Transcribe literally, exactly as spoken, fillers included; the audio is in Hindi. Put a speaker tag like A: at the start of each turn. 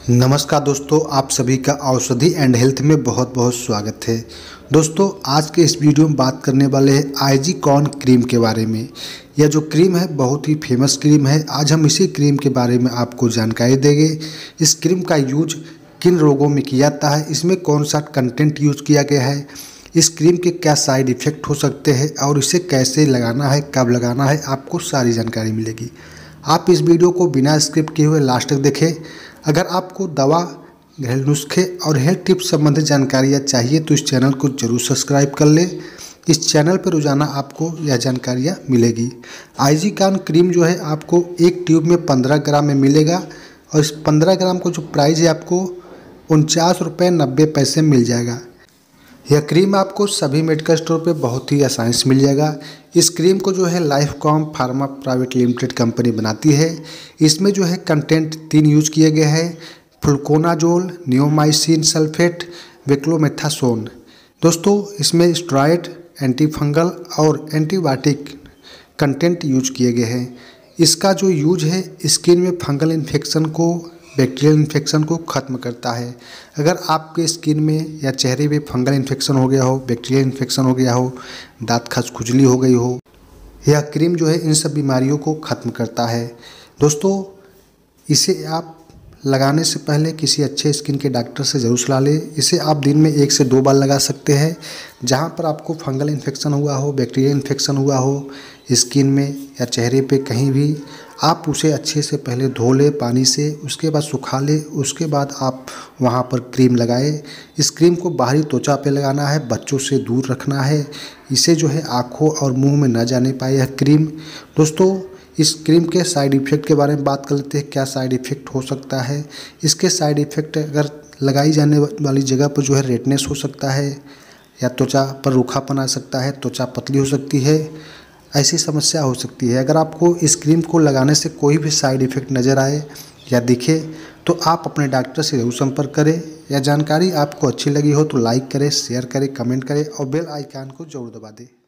A: नमस्कार दोस्तों, आप सभी का औषधि एंड हेल्थ में बहुत बहुत स्वागत है। दोस्तों, आज के इस वीडियो में बात करने वाले हैं आईजीकॉन क्रीम के बारे में। यह जो क्रीम है बहुत ही फेमस क्रीम है। आज हम इसी क्रीम के बारे में आपको जानकारी देंगे। इस क्रीम का यूज किन रोगों में किया जाता है, इसमें कौन सा कंटेंट यूज किया गया है, इस क्रीम के क्या साइड इफ़ेक्ट हो सकते हैं और इसे कैसे लगाना है, कब लगाना है, आपको सारी जानकारी मिलेगी। आप इस वीडियो को बिना स्किप किए हुए लास्ट तक देखें। अगर आपको दवा, घरेलू नुस्खे और हेल्थ टिप्स संबंधित जानकारियाँ चाहिए तो इस चैनल को जरूर सब्सक्राइब कर लें। इस चैनल पर रोजाना आपको यह जानकारियाँ मिलेगी। आईजीकॉन क्रीम जो है आपको एक ट्यूब में पंद्रह ग्राम में मिलेगा और इस पंद्रह ग्राम को जो प्राइस है आपको उनचास रुपये नब्बे पैसे मिल जाएगा। यह क्रीम आपको सभी मेडिकल स्टोर पे बहुत ही आसानी से मिल जाएगा। इस क्रीम को जो है Lifecom pharma private limited company बनाती है। इसमें जो है कंटेंट तीन यूज किए गए हैं: फ्लुकोनाजोल, नियोमाइसिन सल्फेट, विक्लोमेथासोन। दोस्तों, इसमें स्टेरॉइड, एंटी फंगल और एंटीबायोटिक कंटेंट यूज किए गए हैं। इसका जो यूज है स्किन में फंगल इन्फेक्शन को, बैक्टीरियल इन्फेक्शन को ख़त्म करता है। अगर आपके स्किन में या चेहरे पे फंगल इन्फेक्शन हो गया हो, बैक्टीरियल इन्फेक्शन हो गया हो, दांत खज खुजली हो गई हो, यह क्रीम जो है इन सब बीमारियों को ख़त्म करता है। दोस्तों, इसे आप लगाने से पहले किसी अच्छे स्किन के डॉक्टर से ज़रूर सलाह लें। इसे आप दिन में एक से दो बार लगा सकते हैं। जहाँ पर आपको फंगल इन्फेक्शन हुआ हो, बैक्टीरियल इन्फेक्शन हुआ हो स्किन में या चेहरे पे कहीं भी, आप उसे अच्छे से पहले धो लें पानी से, उसके बाद सुखा लें, उसके बाद आप वहाँ पर क्रीम लगाएं। इस क्रीम को बाहरी त्वचा पे लगाना है, बच्चों से दूर रखना है। इसे जो है आँखों और मुंह में न जाने पाए यह क्रीम। दोस्तों, इस क्रीम के साइड इफ़ेक्ट के बारे में बात कर लेते हैं। क्या साइड इफ़ेक्ट हो सकता है? इसके साइड इफ़ेक्ट अगर लगाई जाने वाली जगह पर जो है रेडनेस हो सकता है, या त्वचा पर रूखापन आ सकता है, त्वचा पतली हो सकती है, ऐसी समस्या हो सकती है। अगर आपको इस क्रीम को लगाने से कोई भी साइड इफ़ेक्ट नज़र आए या दिखे तो आप अपने डॉक्टर से जरूर संपर्क करें। यह जानकारी आपको अच्छी लगी हो तो लाइक करें, शेयर करें, कमेंट करें और बेल आइकन को जरूर दबा दें।